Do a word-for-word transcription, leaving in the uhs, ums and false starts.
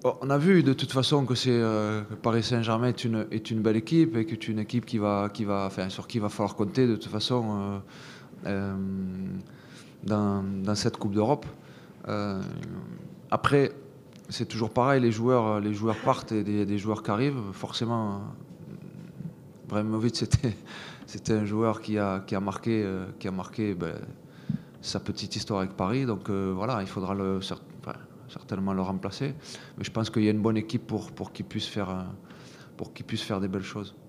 Oh, on a vu de toute façon que c'est euh, que Paris Saint-Germain est une, est une belle équipe et que c'est une équipe qui va, qui va, enfin, sur qui il va falloir compter de toute façon euh, euh, dans, dans cette Coupe d'Europe. Euh, Après, c'est toujours pareil, les joueurs, les joueurs partent et des, des joueurs qui arrivent. Forcément, Ibrahimovic, c'était, c'était un joueur qui a, qui a marqué, euh, qui a marqué ben, sa petite histoire avec Paris. Donc euh, voilà, il faudra le, enfin, certainement le remplacer. Mais je pense qu'il y a une bonne équipe pour, pour qu'il puisse faire, pour qu'il puisse faire des belles choses.